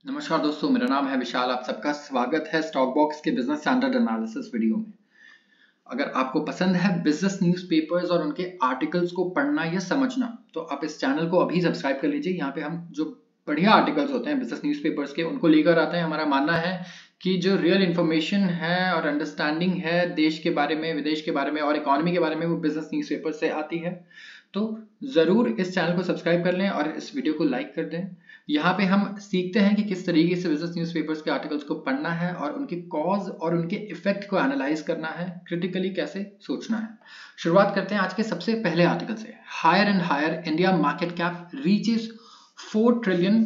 नमस्कार दोस्तों, मेरा नाम है विशाल। आप सबका स्वागत है स्टॉक बॉक्स के बिजनेस स्टैंडर्ड एनालिसिस वीडियो में। अगर आपको पसंद है बिजनेस न्यूज़पेपर्स और उनके आर्टिकल्स को पढ़ना या समझना, तो आप इस चैनल को अभी सब्सक्राइब कर लीजिए। यहाँ पे हम जो बढ़िया आर्टिकल्स होते हैं बिजनेस न्यूज़पेपर्स के, उनको लेकर आते हैं। हमारा मानना है कि जो रियल इन्फॉर्मेशन है और अंडरस्टैंडिंग है देश के बारे में, विदेश के बारे में और इकोनॉमी के बारे में, वो बिजनेस न्यूज़पेपर से आती है। तो जरूर इस चैनल को सब्सक्राइब कर लें और इस वीडियो को लाइक कर दें। यहाँ पे हम सीखते हैं कि किस तरीके से बिजनेस न्यूज़पेपर्स के आर्टिकल्स को पढ़ना है और उनके कॉज और उनके इफेक्ट को एनालाइज करना है, क्रिटिकली कैसे सोचना है। शुरुआत करते हैं आज के सबसे पहले आर्टिकल से। Higher and higher India market cap reaches $4 trillion.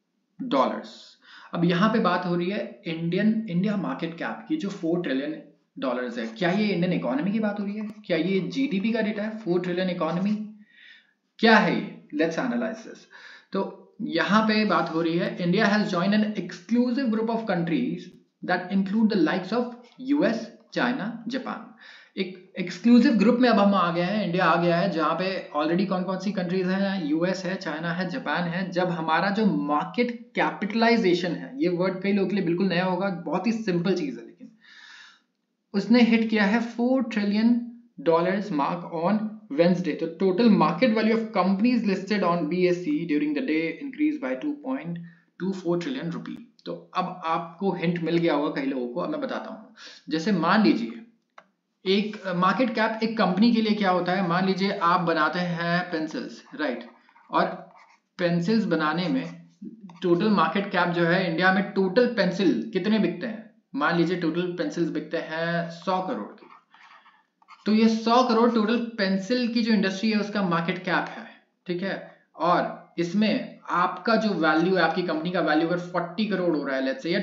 अब यहाँ पे बात हो रही है इंडिया मार्केट कैप की, जो $4 ट्रिलियन है। क्या ये इंडियन इकोनॉमी की बात हो रही है? क्या ये जीडीपी का डेटा है? 4 ट्रिलियन इकोनॉमी क्या है ये? Let's analyse this. तो यहाँ पे बात हो रही है, India has joined an exclusive group of countries that include the likes of US, China, Japan. एक एक्सक्लूसिव ग्रुप में अब हम आ गए हैं, इंडिया आ गया है, जहां पे ऑलरेडी कौन कौन सी कंट्रीज हैं? यूएस है, चाइना है, जापान है। जब हमारा जो मार्केट कैपिटलाइजेशन है, ये वर्ड कई लोगों के लिए बिल्कुल नया होगा, बहुत ही सिंपल चीज है, लेकिन उसने हिट किया है $4 trillion mark on Wednesday. The total market value of companies listed on BSE during the day increased by 2.24 trillion rupee. तो अब आपको हिंट मिल गया होगा कई लोगों को। अब मैं बताता हूँ। जैसे मान लीजिए एक मार्केट कैप एक कंपनी के लिए क्या होता है। मान लीजिए आप बनाते हैं पेंसिल्स, राइट, और पेंसिल्स बनाने में टोटल मार्केट कैप जो है, इंडिया में टोटल पेंसिल कितने बिकते हैं? मान लीजिए टोटल पेंसिल्स बिकते हैं 100 करोड़ की। तो ये 100 करोड़ टोटल पेंसिल की जो इंडस्ट्री है उसका मार्केट कैप है, ठीक है। और इसमें आपका जो वैल्यू है, आपकी कंपनी का वैल्यू अगर 40 करोड़ हो रहा है, लेट्स से, या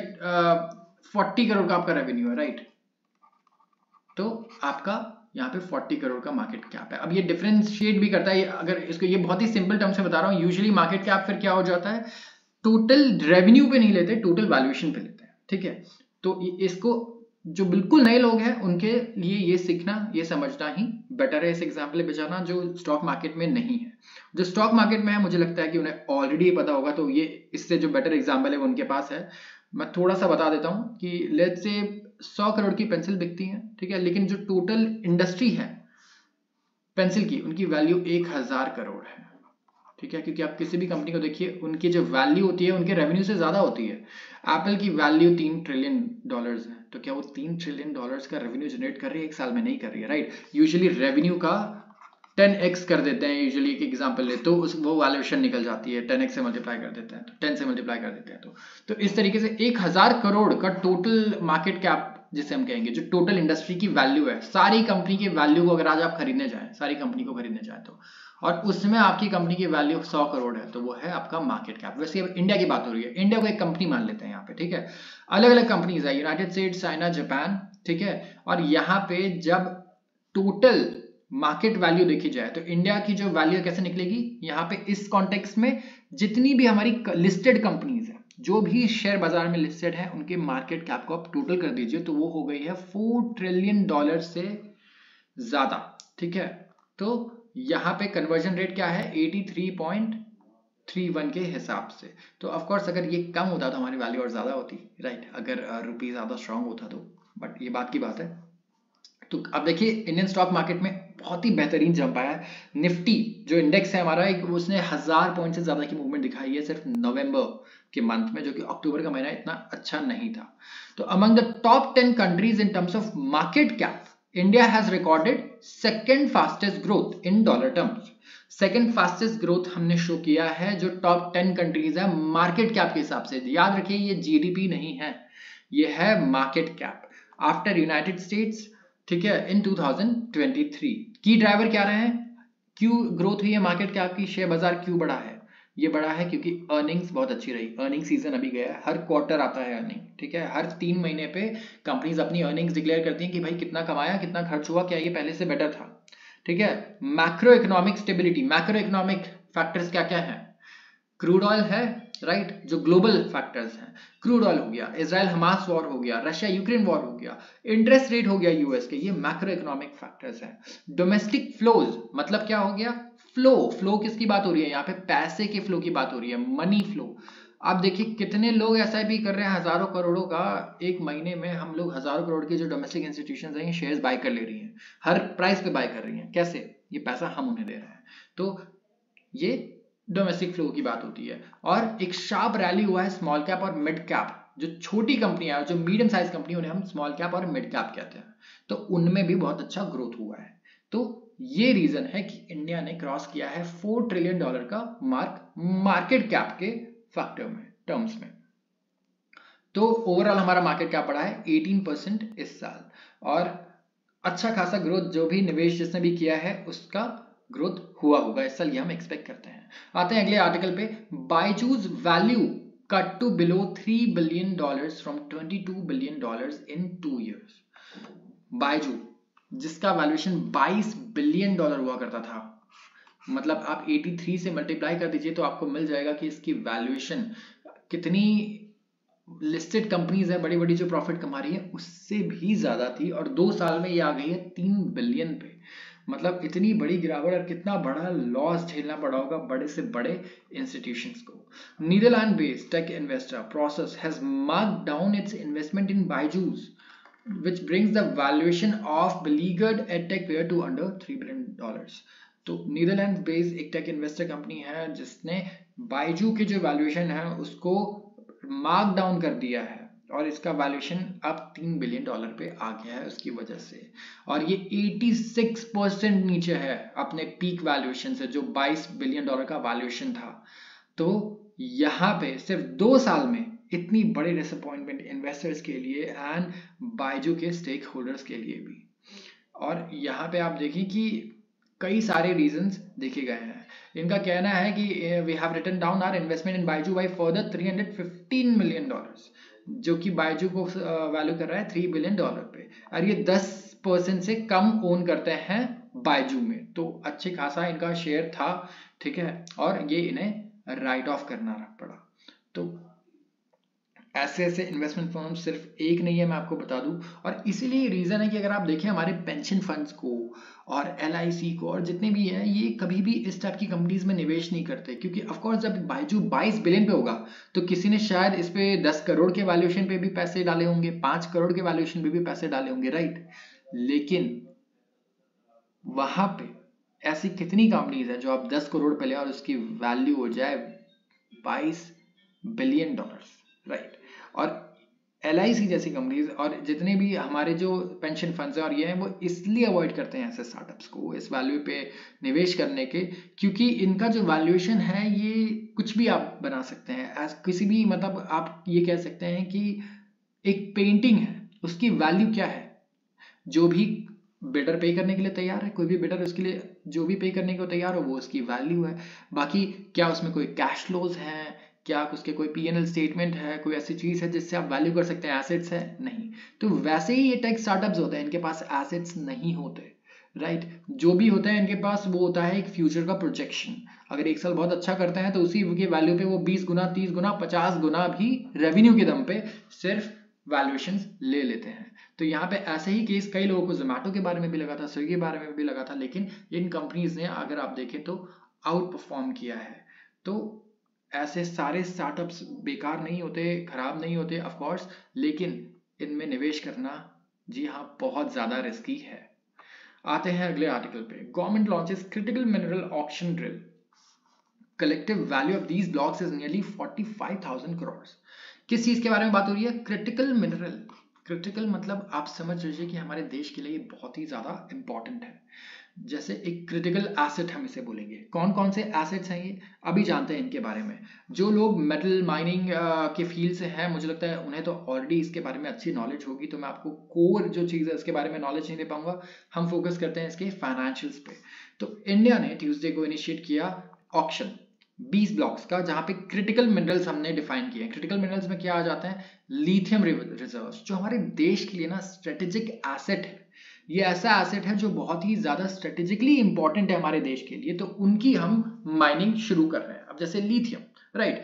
40 करोड़ का आपका रेवेन्यू है, राइट, तो आपका यहाँ पे 40 करोड़ का मार्केट कैप है। अब ये डिफरेंशिएट भी करता है, अगर इसको ये बहुत ही सिंपल टर्म से बता रहा हूँ। यूजुअली मार्केट कैप फिर क्या हो जाता है, टोटल रेवेन्यू पे नहीं लेते, टोटल वैल्यूएशन पे लेते हैं, ठीक है। तो इसको जो बिल्कुल नए लोग हैं उनके लिए ये सीखना, ये समझना ही बेटर है, इस एग्जाम्पल पे जाना, जो स्टॉक मार्केट में नहीं है। जो स्टॉक मार्केट में है, मुझे लगता है कि उन्हें ऑलरेडी पता होगा, तो ये इससे जो बेटर एग्जाम्पल है वो उनके पास है। मैं थोड़ा सा बता देता हूँ कि लेट्स से 100 करोड़ की पेंसिल बिकती है, ठीक है, लेकिन जो टोटल इंडस्ट्री है पेंसिल की, उनकी वैल्यू 1000 करोड़ है, ठीक है। क्योंकि आप किसी भी कंपनी को देखिए, उनकी जो वैल्यू होती है उनके रेवेन्यू से ज्यादा होती है। एप्पल की वैल्यू $3 ट्रिलियन है, तो क्या वो $3 ट्रिलियन का रेवेन्यू जनरेट कर रही है एक साल में? नहीं कर रही है, राइट। यूजुअली रेवेन्यू का 10x कर देते हैं, यूजुअली एक एग्जांपल ले तो वो वैल्यूएशन निकल जाती है, 10x से मल्टीप्लाई कर देते हैं, तो 10 से मल्टीप्लाई कर देते हैं। तो इस तरीके से 1000 करोड़ का टोटल मार्केट कैप जिसे हम कहेंगे, जो टोटल इंडस्ट्री की वैल्यू है, सारी कंपनी की वैल्यू को अगर आज आप खरीदने जाए, सारी कंपनी को खरीदने जाए तो, और उसमें आपकी कंपनी की वैल्यू 100 करोड़ है, तो वो है आपका मार्केट कैप। वैसे अब इंडिया की बात हो रही है, इंडिया को एक कंपनी मान लेते हैं यहाँ पे, ठीक है। अलग अलग कंपनीज है, यूनाइटेड स्टेट्स, चाइना, जापान, ठीक है। और यहाँ पे जब टोटल मार्केट वैल्यू देखी जाए तो इंडिया की जो वैल्यू कैसे निकलेगी यहाँ पे, इस कॉन्टेक्स्ट में जितनी भी हमारी लिस्टेड कंपनीज है, जो भी शेयर बाजार में लिस्टेड है, उनके मार्केट कैप को आप टोटल कर दीजिए तो वो हो गई है $4 ट्रिलियन से ज्यादा, ठीक है। तो यहाँ पे कन्वर्जन रेट क्या है? 83.31 के हिसाब से। तो ऑफ कोर्स अगर ये कम होता तो हमारी वैल्यू और ज्यादा होती, राइट, अगर रुपये ज्यादा स्ट्रांग होता तो, बट ये बात की बात है। तो अब देखिए इंडियन स्टॉक मार्केट में बहुत ही बेहतरीन जंप आया है। निफ्टी जो इंडेक्स है हमारा, एक उसने 1000 पॉइंट से ज्यादा की मूवमेंट दिखाई है सिर्फ नवंबर के मंथ में, जो कि अक्टूबर का महीना इतना अच्छा नहीं था। तो among the top 10 countries in terms of market cap, India has recorded second fastest growth in dollar terms. Second fastest growth हमने शो किया है जो टॉप 10 कंट्रीज है मार्केट कैप के हिसाब से। याद रखिए ये जीडीपी नहीं है, ये है market cap, after United States, ठीक है, इन 2023। की ड्राइवर क्या रहे हैं? क्यों ग्रोथ हुई है मार्केट कैप की? शेयर बाजार क्यों बढ़ा है? ये बढ़ा है क्योंकि अर्निंग्स बहुत अच्छी रही। अर्निंग सीजन अभी गया है, हर क्वार्टर आता है अर्निंग, ठीक है। हर 3 महीने पे कंपनीज अपनी अर्निंग्स डिक्लेयर करती हैं कि भाई कितना कमाया, कितना खर्च हुआ, क्या ये पहले से बेटर था, ठीक है। Macro economic stability, macro economic factors क्या क्या है? क्रूड ऑयल है, राइट, जो ग्लोबल फैक्टर्स हैं, क्रूड ऑयल हो गया, इजराइल हमास वॉर हो गया, रशिया यूक्रेन वॉर हो गया, इंटरेस्ट रेट हो गया यूएस के, ये मैक्रो इकोनॉमिक फैक्टर्स हैं। डोमेस्टिक फ्लोज मतलब क्या हो गया? फ्लो किसकी बात हो रही है यहाँ पे? पैसे के फ्लो की बात हो रही है, मनी फ्लो। आप देखिए कितने लोग एसआईपी कर रहे हैं हजारों करोड़ों का, एक महीने में हम लोग हजारों करोड़ के जो डोमेस्टिक इंस्टीट्यूशंस हैं शेयर्स बाय कर ले रही हैं, हर प्राइस पे बाय कर रही हैं। कैसे? ये पैसा हम उन्हें दे रहे हैं। तो ये डोमेस्टिक फ्लो की बात होती है। और एक शार्प रैली हुआ है स्मॉल कैप और मिड कैप, जो छोटी कंपनियां जो मीडियम साइज कंपनी उन्हें हम स्मॉल कैप और मिड कैप कहते हैं, तो उनमें भी बहुत अच्छा ग्रोथ हुआ है। तो ये रीजन है कि इंडिया ने क्रॉस किया है $4 ट्रिलियन का मार्केट कैप के फैक्टर में, टर्म्स में। तो ओवरऑल हमारा मार्केट कैप बढ़ा है 18% इस साल, और अच्छा खासा ग्रोथ जो भी निवेश जिसने भी किया है उसका ग्रोथ हुआ होगा इस साल, ये हम एक्सपेक्ट करते हैं। आते हैं अगले आर्टिकल पे। Byju's value cut to below $3 billion from $22 billion in 2 years। Byju जिसका वैल्यूएशन $22 बिलियन हुआ करता था, मतलब आप 83 से मल्टीप्लाई कर दीजिए तो आपको मिल जाएगा कि इसकी वैल्यूएशन कितनी लिस्टेड कंपनीज है बड़ी बड़ी जो प्रॉफिट कमा रही है उससे भी ज्यादा थी, और 2 साल में ये आ गई है 3 बिलियन पे। मतलब इतनी बड़ी गिरावट और कितना बड़ा लॉस झेलना पड़ा होगा बड़े से बड़े इंस्टीट्यूशंस को। Netherlands based tech investor Prosus has marked down its investment in Byju's which brings the valuation of beleaguered edtech player to under $3 billion। तो नीदरलैंड बेस्ड एक टेक इन्वेस्टर कंपनी है जिसने बायजू के जो वैल्यूएशन है उसको मार्क डाउन कर दिया है, और इसका वैल्यूएशन अब $3 बिलियन पे आ गया है उसकी वजह से, और ये 86% नीचे है अपने पीक वैल्यूएशन से जो $22 बिलियन का वैल्यूएशन था। तो यहाँ पे सिर्फ 2 साल में इतनी बड़ी डिसअपॉइंटमेंट इन्वेस्टर्स के लिए एंड बायजू के स्टेक होल्डर्स के लिए भी। और यहाँ पे आप देखें कि कई सारे रीजंस देखे गए हैं। इनका कहना है कि we have written down our investment in Byju by further $315 million, जो कि बायजू को वैल्यू कर रहा है $3 बिलियन पे, और ये 10% से कम ओन करते हैं बायजू में। तो अच्छे खासा इनका शेयर था, ठीक है, और ये इन्हें राइट ऑफ करना पड़ा। तो ऐसे ऐसे इन्वेस्टमेंट फर्म सिर्फ एक नहीं है, मैं आपको बता दूं। और इसीलिए रीजन है कि अगर आप देखें हमारे पेंशन फंड्स को और LIC को और जितने भी हैं, ये कभी भी इस टाइप की कंपनीज में निवेश नहीं करते, क्योंकि ऑफकोर्स जब बायजू 22 बिलियन पे होगा तो किसी ने शायद इस पे 10 करोड़ के वैल्यूएशन पे भी पैसे डाले होंगे, 5 करोड़ के वैल्यूएशन पे भी पैसे डाले होंगे, राइट। लेकिन वहां पे ऐसी कितनी कंपनीज है जो आप 10 करोड़ पे ले और उसकी वैल्यू हो जाए $22 बिलियन, राइट। और LIC जैसी कंपनीज और जितने भी हमारे जो पेंशन फंड्स हैं और ये हैं, वो इसलिए अवॉइड करते हैं ऐसे स्टार्टअप्स को इस वैल्यू पे निवेश करने के, क्योंकि इनका जो वैल्यूएशन है ये कुछ भी आप बना सकते हैं एज किसी भी, मतलब आप ये कह सकते हैं कि एक पेंटिंग है, उसकी वैल्यू क्या है, जो भी बिडर पे करने के लिए तैयार है, कोई भी बिडर उसके लिए जो भी पे करने को तैयार हो वो उसकी वैल्यू है। बाकी क्या उसमें कोई कैश फ्लोज हैं, क्या उसके कोई P&L स्टेटमेंट है, कोई ऐसी चीज है जिससे आप वैल्यू कर सकते हैं, एसेट्स है नहीं। तो वैसे ही ये टेक स्टार्टअप्स होते हैं, इनके पास एसेट्स नहीं होते, राइट। जो भी होता है इनके पास वो होता है एक फ्यूचर का प्रोजेक्शन। अगर एक साल बहुत अच्छा करते हैं तो उसी के वैल्यू पे वो 20 गुना 30 गुना 50 गुना भी रेवेन्यू के दम पे सिर्फ वैल्यूएशंस ले लेते हैं। तो यहाँ पे ऐसे ही केस कई लोगों को जोमेटो के बारे में भी लगा था, स्विगी के बारे में भी लगा था, लेकिन इन कंपनीज ने अगर आप देखें तो आउट परफॉर्म किया है। तो ऐसे सारे स्टार्टअप्स बेकार नहीं होते, खराब नहीं होते ऑफ कोर्स, लेकिन इनमें निवेश करना जी हाँ बहुत ज्यादा रिस्की है। आते हैं अगले आर्टिकल पे। Government launches critical mineral auction drill, collective value of these blocks is nearly 45,000 crore. किस चीज के बारे में बात हो रही है? Critical mineral. क्रिटिकल मतलब आप समझ लीजिए कि हमारे देश के लिए बहुत ही ज्यादा इंपॉर्टेंट है, जैसे एक क्रिटिकल एसेट हम इसे बोलेंगे। कौन कौन से एसेट्स हैं ये अभी जानते हैं इनके बारे में। जो लोग मेटल माइनिंग के फील्ड से हैं, मुझे लगता है उन्हें तो ऑलरेडी इसके बारे में अच्छी नॉलेज होगी, तो मैं आपको कोर जो चीज़ है इसके बारे में नॉलेज नहीं दे पाऊंगा। हम फोकस करते हैं इसके फाइनेंशियल्स पे। तो इंडिया ने ट्यूसडे को इनिशिएट किया ऑक्शन 20 ब्लॉक्स का, जहां पे क्रिटिकल मिनरल्स हमने डिफाइन किए हैं। क्रिटिकल मिनरल्स में क्या आ जाते हैं? लिथियम रिजर्व्स, जो हमारे देश के लिए ना स्ट्रेटेजिक एसेट है। ये ऐसा एसेट है जो बहुत ही ज्यादा स्ट्रेटेजिकली इंपॉर्टेंट है हमारे देश के लिए, तो उनकी हम माइनिंग शुरू कर रहे हैं। अब जैसे लिथियम, राइट,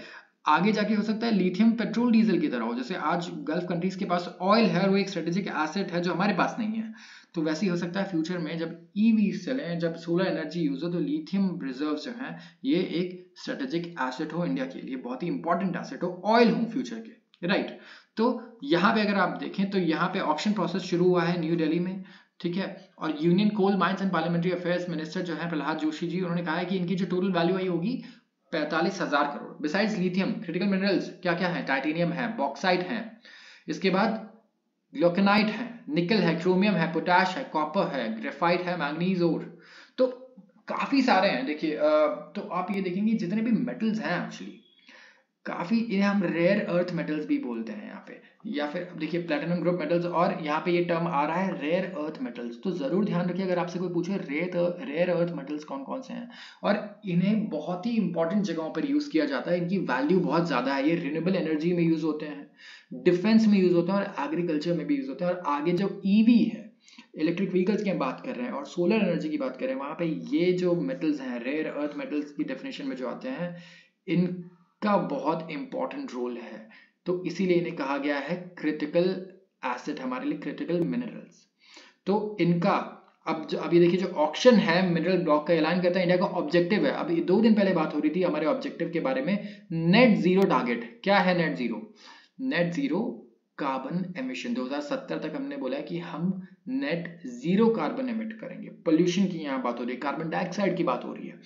आगे जाके हो सकता है लिथियम पेट्रोल डीजल की तरह हो, जैसे आज गल्फ कंट्रीज के पास ऑयल है और वो एक स्ट्रेटेजिक एसेट है जो हमारे पास नहीं है, तो वैसे ही हो सकता है फ्यूचर में जब ईवी चले, जब सोलर एनर्जी यूज हो, तो लिथियम रिजर्व जो है ये एक स्ट्रेटेजिक एसेट हो इंडिया के लिए, बहुत ही इंपॉर्टेंट एसेट हो, ऑयल हो फ्यूचर के, राइट। तो यहाँ पे अगर आप देखें तो यहाँ पे ऑक्शन प्रोसेस शुरू हुआ है न्यू दिल्ली में, ठीक है। और union coal mines and parliamentary affairs minister जो है प्रहलाद जोशी जी, उन्होंने कहा है कि इनकी जो टोटल वैल्यू आई होगी 45,000 crore. Besides lithium critical minerals क्या क्या है, टाइटेनियम है, बॉक्साइट है, इसके बाद ग्लोकेनाइट है, निकल है, क्रोमियम है, पोटैश है, कॉपर है, ग्रेफाइट है, मैंगनीज और, तो काफी सारे हैं। देखिए तो आप ये देखेंगे जितने भी मेटल्स हैं एक्चुअली काफी, इन्हें हम रेयर अर्थ मेटल्स भी बोलते हैं यहाँ पे, या फिर देखिए प्लेटिनम ग्रुप मेटल्स, और यहाँ पे ये टर्म आ रहा है रेयर अर्थ मेटल्स। तो जरूर ध्यान रखिए अगर आपसे कोई पूछे रेयर अर्थ मेटल्स कौन कौन से हैं, और इन्हें बहुत ही इंपॉर्टेंट जगहों पर यूज किया जाता है, इनकी वैल्यू बहुत ज्यादा है। ये रिन्यूएबल एनर्जी में यूज होते हैं, डिफेंस में यूज होते हैं, और एग्रीकल्चर में भी यूज होते हैं। और आगे जो ईवी है, इलेक्ट्रिक व्हीकल्स की हम बात कर रहे हैं, और सोलर एनर्जी की बात कर रहे हैं, वहां पे ये जो मेटल्स हैं रेयर अर्थ मेटल्स की डेफिनेशन में जो आते हैं, इन का बहुत इंपॉर्टेंट रोल है, तो इसीलिए इन्हें कहा गया है क्रिटिकल एसेट, हमारे लिए क्रिटिकल मिनरल्स। तो इनका अब ये देखिए जो ऑक्शन है मिनरल ब्लॉक का ऐलान करता है, इंडिया का ऑब्जेक्टिव है, अभी 2 दिन पहले बात हो रही थी हमारे ऑब्जेक्टिव के बारे में, नेट जीरो टारगेट। क्या है net zero? Net zero carbon emission 2070 तक हमने बोला है कि हम नेट जीरो कार्बन एमिट करेंगे। पोल्यूशन की यहाँ बात हो रही है, कार्बन डाइऑक्साइड की बात हो रही है।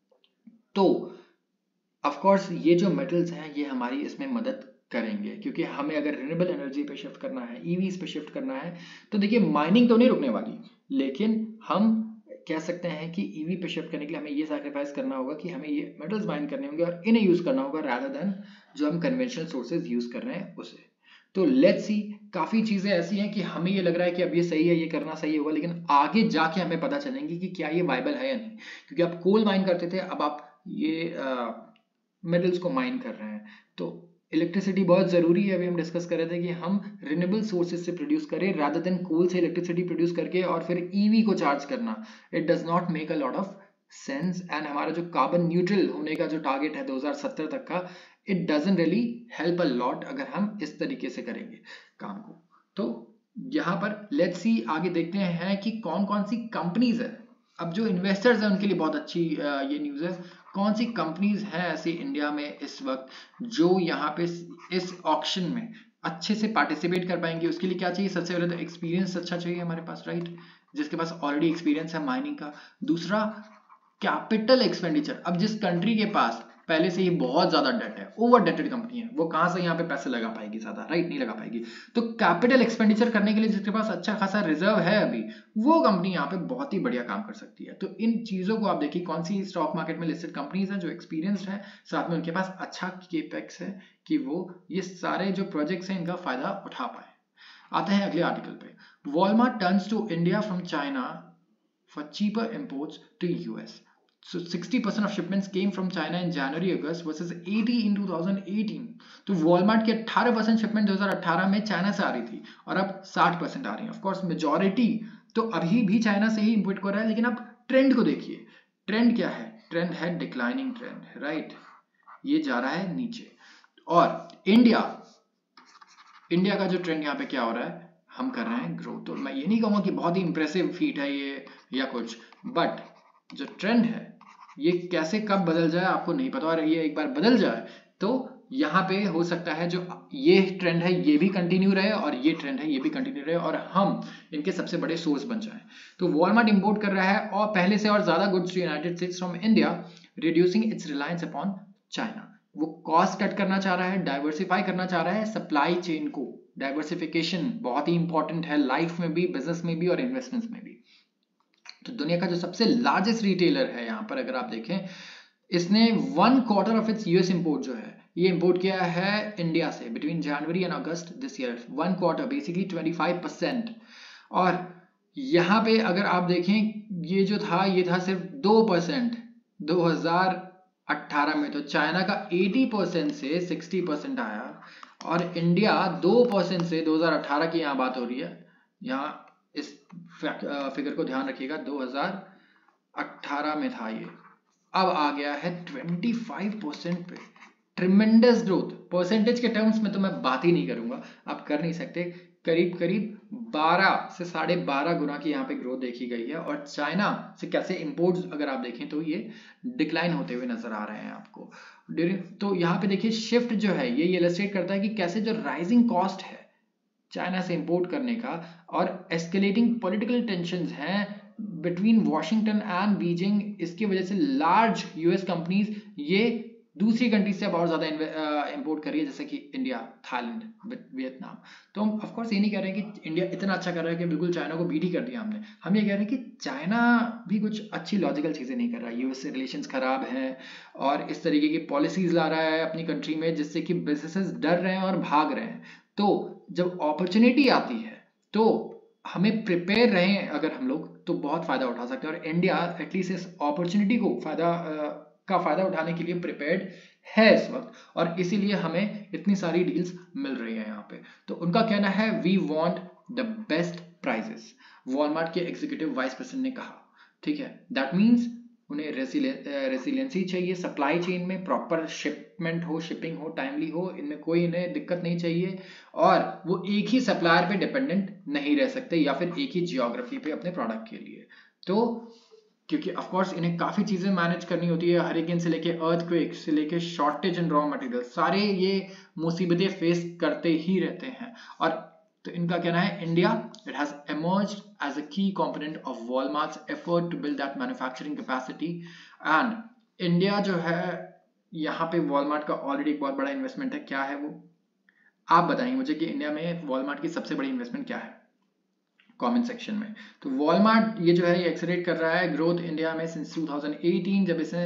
तो ऑफ कोर्स ये जो मेटल्स हैं ये हमारी इसमें मदद करेंगे, क्योंकि हमें अगर रिन्यूएबल एनर्जी पे शिफ्ट करना है, ईवीज पे शिफ्ट करना है, तो देखिए माइनिंग तो नहीं रुकने वाली, लेकिन हम कह सकते हैं कि ईवी पे शिफ्ट करने के लिए हमें ये सैक्रिफाइस करना होगा कि हमें ये मेटल्स माइन करने होंगे और इन्हें यूज करना होगा रादर देन जो हम कन्वेंशनल सोर्सेज यूज कर रहे हैं उसे। तो लेट्स सी, काफी चीजें ऐसी हैं कि हमें ये लग रहा है कि अब ये सही है, ये करना सही होगा, लेकिन आगे जाके हमें पता चलेंगे कि क्या ये वाइबल है या नहीं। क्योंकि आप कोल माइन करते थे, अब आप ये मेटल्स को माइन कर रहे हैं, तो इलेक्ट्रिसिटी बहुत जरूरी है। अभी हम डिस्कस कर रहे थे कि हम रिन्यूएबल सोर्सेज से प्रोड्यूस करें रादर देन कोल से इलेक्ट्रिसिटी प्रोड्यूस करके और फिर ईवी को चार्ज करना। It does not make a lot of sense, and हमारा जो कार्बन न्यूट्रल होने का जो टारगेट है 2070 तक का, it doesn't really help a lot अगर हम इस तरीके से करेंगे काम को। तो यहाँ पर लेट्स सी आगे देखते हैं कि कौन कौन सी कंपनीज है। अब जो इन्वेस्टर्स हैं उनके लिए बहुत अच्छी ये न्यूज़ है, कौन सी कंपनीज हैं ऐसी इंडिया में इस वक्त जो यहाँ पे इस ऑक्शन में अच्छे से पार्टिसिपेट कर पाएंगे। उसके लिए क्या चाहिए? सबसे पहले तो एक्सपीरियंस अच्छा चाहिए हमारे पास, राइट, जिसके पास ऑलरेडी एक्सपीरियंस है माइनिंग का। दूसरा कैपिटल एक्सपेंडिचर, अब जिस कंट्री के पास पहले से ही बहुत ज्यादा डेट है, ओवर डेटेड कंपनी है, वो कहां से यहाँ पे पैसे लगा पाएगी ज्यादा, राइट, नहीं लगा पाएगी। तो कैपिटल एक्सपेंडिचर करने के लिए जिसके पास अच्छा खासा रिजर्व है अभी, वो कंपनी यहाँ पे बहुत ही बढ़िया काम कर सकती है। तो इन चीजों को आप देखिए कौन सी स्टॉक मार्केट में लिस्टेड कंपनीज हैं जो एक्सपीरियंस्ड है, साथ में उनके पास अच्छा केपेक्स है कि वो ये सारे जो प्रोजेक्ट्स हैं इनका फायदा उठा पाए। आते हैं अगले आर्टिकल पे। Walmart turns to India from China for cheaper imports to US. So 60% of shipments came from China in January-August versus 80 in 2018. तो वॉलमार्ट की 18% शिपमेंट 2018 में चाइना से आ रही थी और अब 60% आ रही है। ऑफ कोर्स मेजॉरिटी तो अभी भी चाइना से ही इंपोर्ट कर रहा है, लेकिन अब ट्रेंड को देखिए। ट्रेंड क्या है? ट्रेंड है डिक्लाइनिंग ट्रेंड, राइट, ये जा रहा है नीचे। और इंडिया का जो ट्रेंड यहाँ पे क्या हो रहा है? हम कर रहे हैं ग्रोथ। तो मैं ये नहीं कहूंगा कि बहुत ही इंप्रेसिव फीट है ये या कुछ, बट जो ट्रेंड है ये कैसे कब बदल जाए आपको नहीं पता, और ये एक बार बदल जाए तो यहाँ पे हो सकता है जो ये ट्रेंड है ये भी कंटिन्यू रहे और ये ट्रेंड है ये भी कंटिन्यू रहे और हम इनके सबसे बड़े सोर्स बन जाएं। तो वॉलमार्ट इंपोर्ट कर रहा है और पहले से और ज्यादा goods to United States from India, reducing its reliance upon China. वो कॉस्ट कट करना चाह रहा है, डाइवर्सिफाई करना चाह रहा है सप्लाई चेन को। डाइवर्सिफिकेशन बहुत ही इंपॉर्टेंट है लाइफ में भी, बिजनेस में भी और इन्वेस्टमेंट्स में भी। तो दुनिया का जो सबसे लार्जेस्ट रिटेलर है यहाँ पर अगर आप देखें, इसने 1/4 ऑफ इट्स यूएस इंपोर्ट जो है ये इंपोर्ट किया है इंडिया से between January and August this year. 1/4 basically 25%। और यहाँ पे अगर आप देखें ये जो था ये था सिर्फ 2% 2018 में। तो चाइना का 80% से 60% आया और इंडिया 2% से 2018 की यहाँ बात हो रही है, यहाँ इस फिगर को ध्यान रखिएगा 2018 में था ये, अब आ गया है 25% पे। ट्रिमेंडस ग्रोथ, परसेंटेज के टर्म्स में तो मैं बात ही नहीं करूंगा, आप कर नहीं सकते। करीब करीब 12 से 12.5 गुना की यहाँ पे ग्रोथ देखी गई है। और चाइना से कैसे इंपोर्ट्स अगर आप देखें तो ये डिक्लाइन होते हुए नजर आ रहे हैं आपको। तो यहाँ पे देखिए शिफ्ट जो है ये इलस्ट्रेट करता है कि कैसे जो राइजिंग कॉस्ट है चाइना से इंपोर्ट करने का और एस्केलेटिंग पॉलिटिकल टेंशंस हैं बिटवीन वॉशिंगटन एंड बीजिंग, इसकी वजह से लार्ज यूएस कंपनीज ये दूसरी कंट्रीज से बहुत ज्यादा इंपोर्ट कर रही है, जैसे कि इंडिया, थाईलैंड, वियतनाम। तो हम ऑफ कोर्स ये नहीं कह रहे हैं कि इंडिया इतना अच्छा कर रहा है कि बिल्कुल चाइना को बीट ही कर दिया हमने। हम ये कह रहे हैं कि चाइना भी कुछ अच्छी लॉजिकल चीजें नहीं कर रहा है, यूएस से रिलेशंस खराब हैं और इस तरीके की पॉलिसीज ला रहा है अपनी कंट्री में जिससे कि बिजनेसेस डर रहे हैं और भाग रहे हैं। तो जब अपॉर्चुनिटी आती है तो हमें प्रिपेयर रहें अगर हम लोग, तो बहुत फायदा उठा सकते हैं। और इंडिया एटलीस्ट इस अपॉर्चुनिटी को फायदा उठाने के लिए प्रिपेयर्ड है इस वक्त, और इसीलिए हमें इतनी सारी डील्स मिल रही है यहाँ पे। तो उनका कहना है we want the best prices, Walmart के एग्जीक्यूटिव वाइस प्रेसिडेंट ने कहा। ठीक है, दैट मीन्स उन्हें रेसिलियंसी चाहिए, सप्लाई चेन में प्रॉपर शिपमेंट हो, शिपिंग हो, टाइमली हो, इनमें कोई इन्हें दिक्कत नहीं चाहिए, और वो एक ही सप्लायर पे डिपेंडेंट नहीं रह सकते या फिर एक ही जियोग्राफी पे अपने प्रोडक्ट के लिए। तो क्योंकि ऑफ कोर्स इन्हें काफी चीजें मैनेज करनी होती है, हरिकेन से लेके अर्थक्वेक से लेके शॉर्टेज इन रॉ मटेरियल, सारे ये मुसीबतें फेस करते ही रहते हैं। और तो इनका कहना है India it has emerged as a key component of Walmart's effort to build that manufacturing capacity, and India जो है यहाँ पे वॉलमार्ट का ऑलरेडी एक बहुत बड़ा इन्वेस्टमेंट है। क्या है वो, आप बताएंगे मुझे कि इंडिया में वॉलमार्ट की सबसे बड़ी इन्वेस्टमेंट क्या है कमेंट सेक्शन में। तो वॉलमार्ट ये जो है ये एक्सेलरेट कर रहा है ग्रोथ इंडिया में सिंस 2018, जब इसने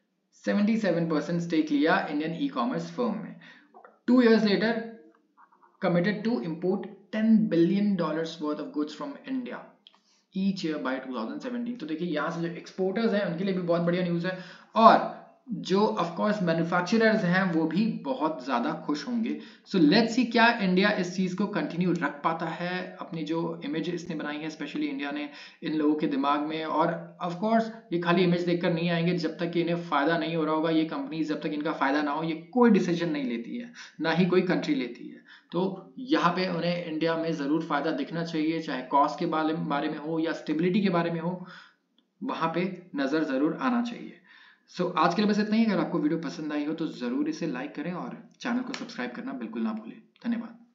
77% स्टेक लिया इंडियन ई कॉमर्स फर्म में। 2 years later committed to import $10 billion worth of goods from India each year by 2017। तो देखिए यहाँ से जो एक्सपोर्टर्स हैं उनके लिए भी बहुत बढ़िया न्यूज़ है, और जो ऑफ कोर्स मैन्युफैक्चरर्स हैं वो भी बहुत ज़्यादा खुश होंगे। सो लेट्स सी क्या इंडिया इस चीज़ को कंटिन्यू रख पाता है, अपनी जो इमेज इसने बनाई है स्पेशली इंडिया ने इन लोगों के दिमाग में। और ऑफ कोर्स ये खाली इमेज देखकर नहीं आएंगे, जब तक कि इन्हें फ़ायदा नहीं हो रहा होगा, ये कंपनी जब तक इनका फ़ायदा ना हो ये कोई डिसीजन नहीं लेती है, ना ही कोई कंट्री लेती है। तो यहाँ पे उन्हें इंडिया में ज़रूर फ़ायदा दिखना चाहिए, चाहे कॉस्ट के बारे में हो या स्टेबिलिटी के बारे में हो, वहाँ पे नज़र ज़रूर आना चाहिए। सो आज के लिए बस इतना ही। अगर आपको वीडियो पसंद आई हो तो ज़रूर इसे लाइक करें और चैनल को सब्सक्राइब करना बिल्कुल ना भूलें। धन्यवाद।